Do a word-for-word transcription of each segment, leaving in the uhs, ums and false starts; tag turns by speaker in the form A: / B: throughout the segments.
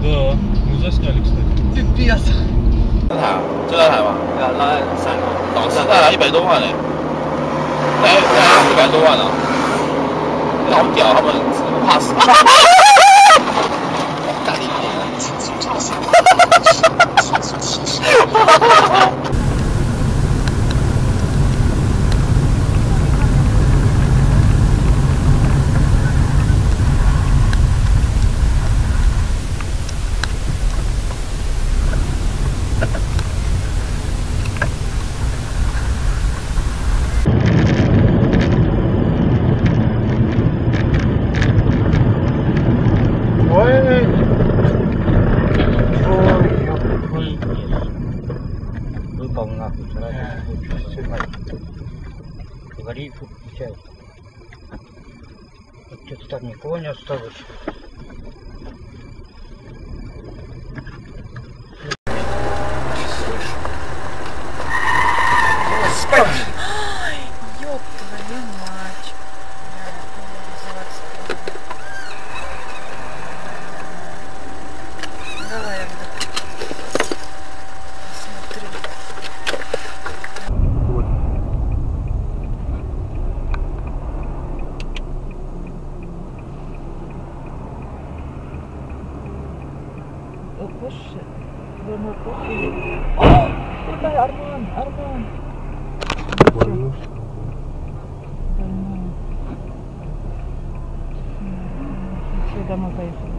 A: Да, мы засняли, кстати.
B: Пипец.
C: 这台啊，就那台吗？
B: 对啊，拉三个。
C: 导师带来一百多万嘞，带带来一百多万啊，老屌，他们不怕死。干你娘！
B: Выпал нахуй, сразу снимать. Говори, включай. Что-то там никого не осталось.
D: Господи! Ай, ёб твою мать. Давай, Агда. Посмотри. О, крутой Арман, Арман. Больной. Все, домой поехали.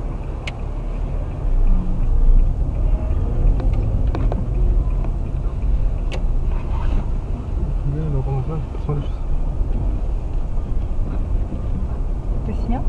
A: Не, ну, помогай, посмотри сейчас.
D: Ты снял?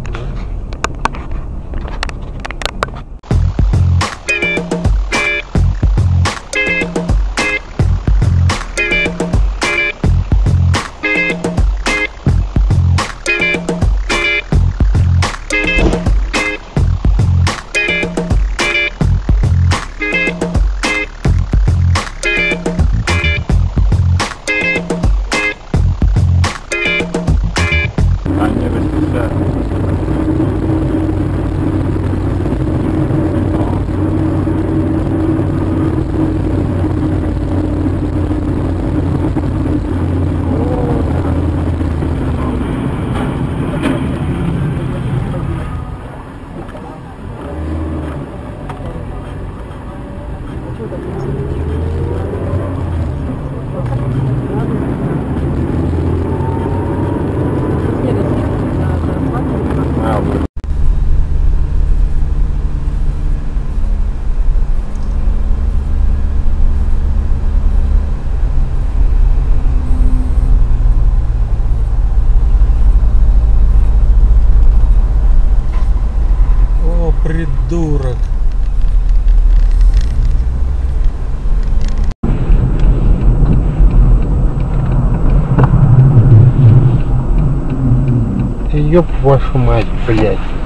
A: Придурок. Ёб вашу мать, блядь.